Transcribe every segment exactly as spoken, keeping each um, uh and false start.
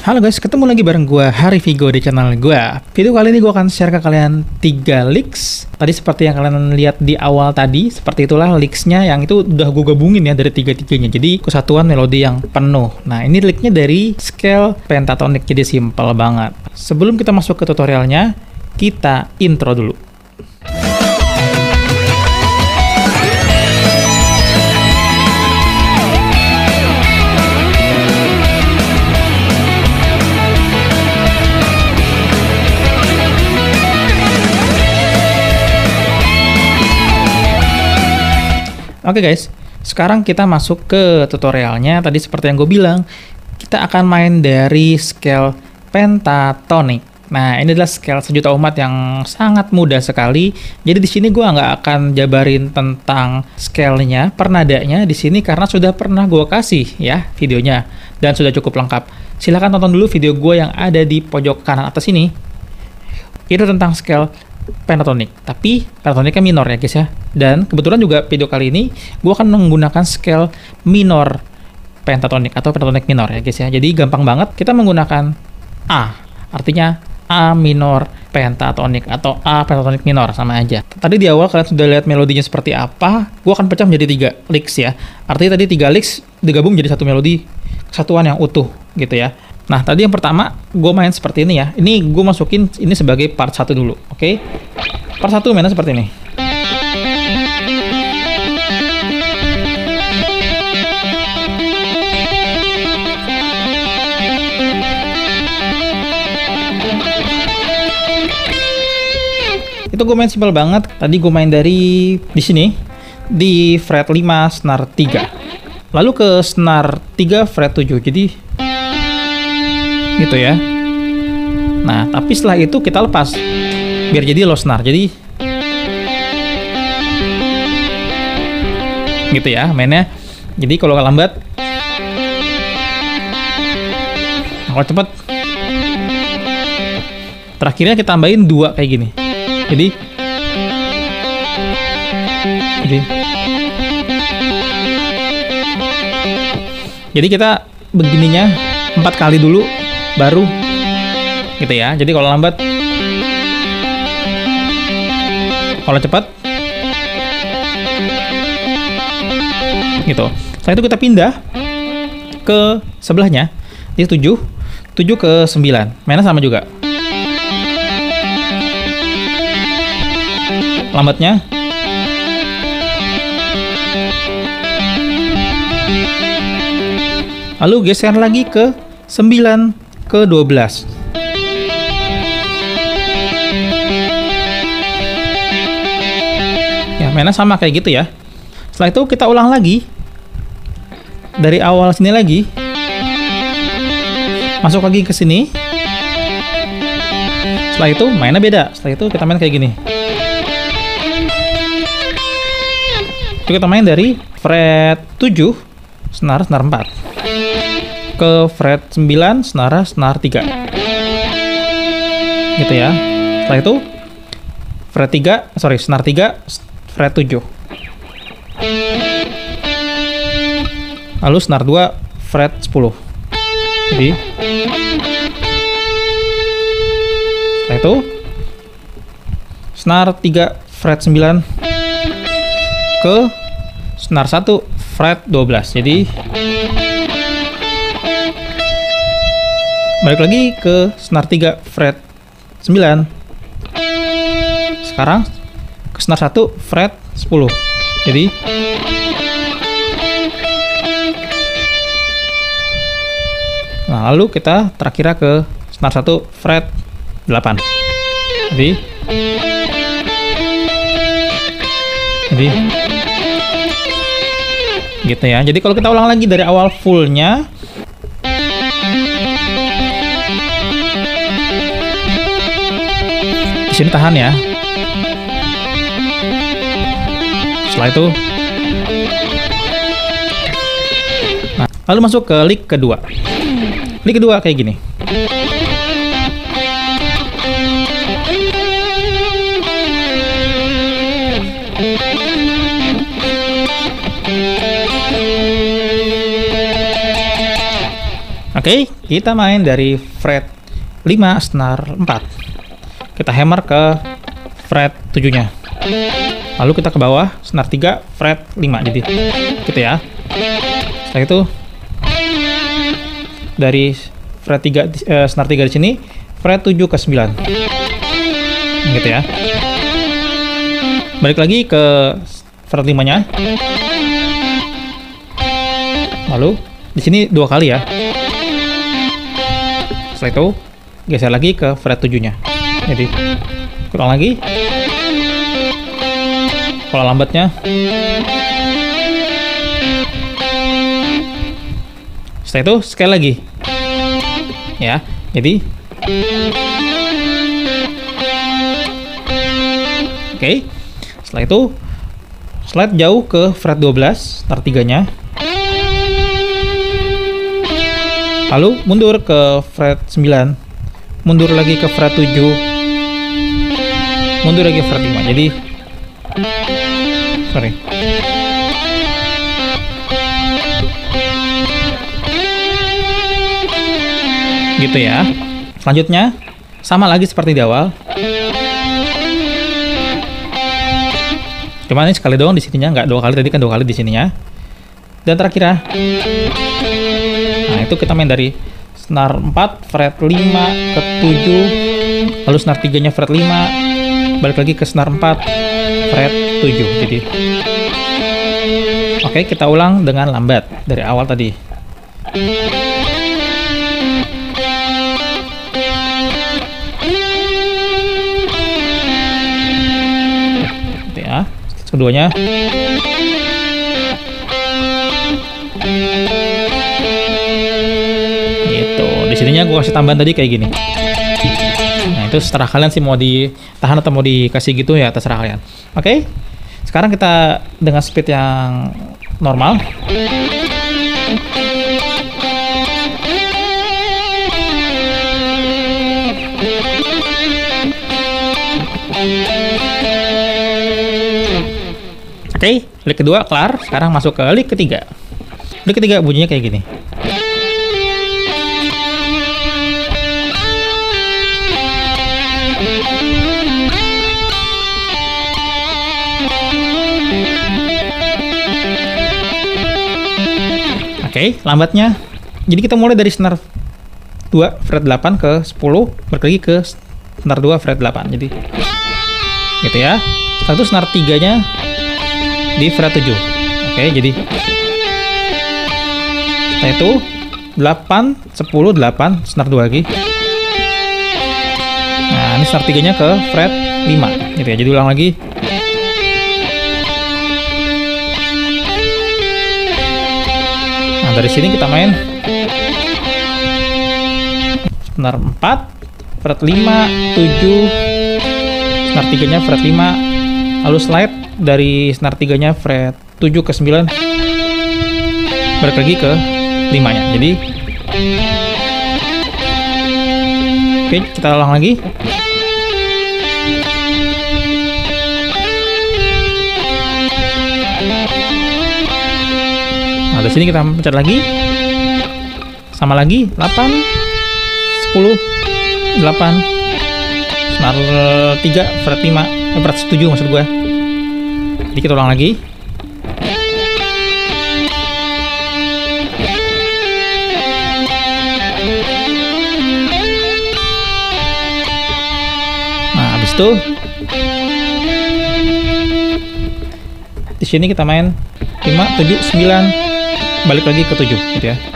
Halo guys, ketemu lagi bareng gue Hari Vigo di channel gue. Video kali ini gue akan share ke kalian tiga leaks. Tadi seperti yang kalian lihat di awal tadi, seperti itulah leaksnya yang itu udah gue gabungin ya dari tiga-tiganya. Jadi kesatuan melodi yang penuh. Nah ini leaknya dari scale pentatonic, jadi simple banget. Sebelum kita masuk ke tutorialnya, kita intro dulu. Oke okay guys, sekarang kita masuk ke tutorialnya. Tadi seperti yang gue bilang, kita akan main dari scale pentatonic. Nah, ini adalah scale sejuta umat yang sangat mudah sekali. Jadi di sini gue nggak akan jabarin tentang scale-nya, pernadanya di sini karena sudah pernah gue kasih ya videonya dan sudah cukup lengkap. Silahkan tonton dulu video gue yang ada di pojok kanan atas ini. Itu tentang scale pentatonic, tapi pentatonicnya minor ya guys ya. Dan kebetulan juga video kali ini gue akan menggunakan scale minor pentatonic atau pentatonic minor ya guys ya. Jadi gampang banget, kita menggunakan A, artinya A minor pentatonic atau A pentatonic minor, sama aja. Tadi di awal kalian sudah lihat melodinya seperti apa. Gue akan pecah menjadi tiga licks ya. Artinya tadi tiga licks digabung jadi satu melodi kesatuan yang utuh gitu ya. Nah, tadi yang pertama, gue main seperti ini ya. Ini gue masukin ini sebagai part satu dulu, oke? Okay? Part satu mainnya seperti ini. Itu gue main simpel banget. Tadi gue main dari di sini, di fret lima, snare tiga. Lalu ke snare tiga, fret tujuh. Jadi gitu ya. Nah, tapi setelah itu kita lepas biar jadi low snare. Jadi gitu ya mainnya. Jadi kalau lambat, kalau cepet, terakhirnya kita tambahin dua kayak gini. Jadi jadi jadi kita begininya empat kali dulu baru gitu ya. Jadi kalau lambat, kalau cepat gitu. Setelah itu kita pindah ke sebelahnya, di tujuh, tujuh ke sembilan. Mainnya sama juga. Lambatnya lalu geser lagi ke sembilan ke dua belas. Ya, mainnya sama kayak gitu ya. Setelah itu kita ulang lagi dari awal sini lagi. Masuk lagi ke sini. Setelah itu mainnya beda. Setelah itu kita main kayak gini. Itu kita main dari fret tujuh, senar senar empat. Ke fret sembilan, senara senar tiga. Gitu ya. Setelah itu fret tiga, sorry, senar tiga, fret tujuh. Lalu senar dua, fret sepuluh. Jadi setelah itu senar tiga, fret sembilan ke senar satu, fret dua belas. Jadi balik lagi ke senar tiga, fret sembilan. Sekarang ke senar satu, fret sepuluh. Jadi nah, lalu kita terakhir ke senar satu, fret delapan. Jadi Jadi gitu ya. Jadi kalau kita ulang lagi dari awal fullnya, sini tahan ya. Setelah itu, nah, lalu masuk ke lick kedua. Lick kedua kayak gini. Oke, kita main dari fret lima senar empat. Kita hammer ke fret tujuh-nya. Lalu kita ke bawah senar tiga fret lima, jadi gitu ya. Setelah itu dari fret tiga eh, senar tiga di sini fret tujuh ke sembilan. Gitu ya. Balik lagi ke fret lima-nya. Lalu di sini dua kali ya. Setelah itu geser lagi ke fret tujuh-nya. Jadi kurang lagi. Pola lambatnya. Setelah itu sekali lagi. Ya, jadi oke. Setelah itu slide jauh ke fret dua belas, senar tiga-nya. Lalu mundur ke fret sembilan, mundur lagi ke fret tujuh, mundur lagi ke fret lima. Jadi sorry. Gitu ya. Selanjutnya sama lagi seperti di awal. Cuma ini sekali doang di sininya, nggak dua kali, tadi kan dua kali di sininya. Dan terakhir ya. Nah, itu kita main dari senar empat fret lima ke tujuh, lalu senar tiga-nya fret lima, balik lagi ke senar empat fret tujuh. Jadi oke, kita ulang dengan lambat dari awal tadi. Gitu ya. Keduanya. Di sininya gue kasih tambahan tadi kayak gini. Nah, itu terserah kalian sih mau ditahan atau mau dikasih gitu ya, terserah kalian. Oke, sekarang kita dengan speed yang normal. Oke, lick kedua kelar. Sekarang masuk ke lick ketiga. Lick ketiga bunyinya kayak gini. Oke, okay, lambatnya. Jadi kita mulai dari senar dua fret delapan ke sepuluh, balik lagi ke senar dua fret delapan. Jadi gitu ya. Setelah itu senar tiga-nya di fret tujuh. Oke, okay, jadi setelah itu delapan, sepuluh, delapan, senar dua lagi. Nah, ini senar tiga-nya ke fret lima. Gitu ya. Jadi ulang lagi. Dari sini kita main senar empat fret lima, tujuh, senar tiga-nya fret lima, lalu slide dari senar tiga-nya fret tujuh ke sembilan, balik lagi ke lima-nya. Jadi oke, kita ulang lagi. Nah, di sini kita pencet lagi. Sama lagi delapan, sepuluh, delapan, senar tiga fret lima, eh, fret tujuh maksud gue. Jadi kita ulang lagi. Nah, habis itu di sini kita main lima, tujuh, sembilan, balik lagi ke tujuh, gitu ya.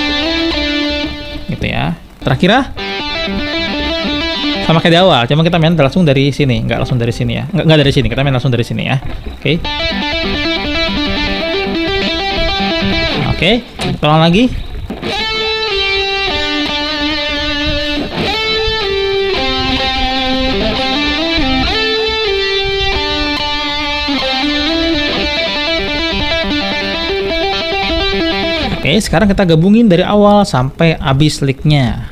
Gitu ya. Terakhir ya. Sama kayak di awal, cuma kita main langsung dari sini, nggak langsung dari sini ya. Nggak, nggak dari sini, kita main langsung dari sini ya. Oke. Oke, kita ulang lagi. Oke, sekarang kita gabungin dari awal sampai habis licknya.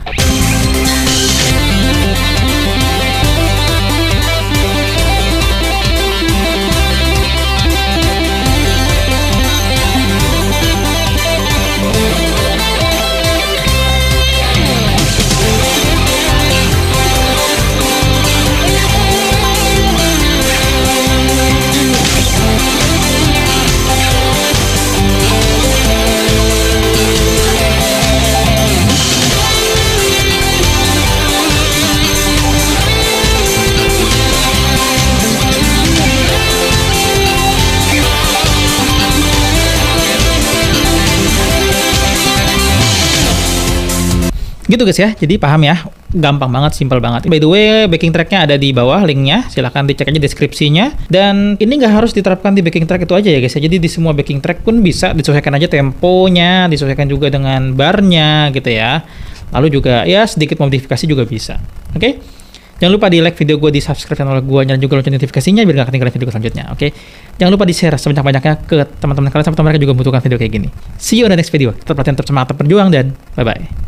Gitu guys ya, jadi paham ya, gampang banget, simpel banget. By the way, backing tracknya ada di bawah linknya, silahkan dicek aja deskripsinya. Dan ini nggak harus diterapkan di backing track itu aja ya guys ya, jadi di semua backing track pun bisa disesuaikan aja temponya, disesuaikan juga dengan barnya gitu ya. Lalu juga ya sedikit modifikasi juga bisa. Oke? Okay? Jangan lupa di like video gue, di subscribe channel gue, dan juga lonceng notifikasinya biar gak ketinggalan video selanjutnya. Oke? Okay? Jangan lupa di share sebanyak-banyaknya ke teman-teman kalian sampai mereka juga membutuhkan video kayak gini. See you on the next video. Tetap latihan, tetap semangat, tetap berjuang, dan bye-bye.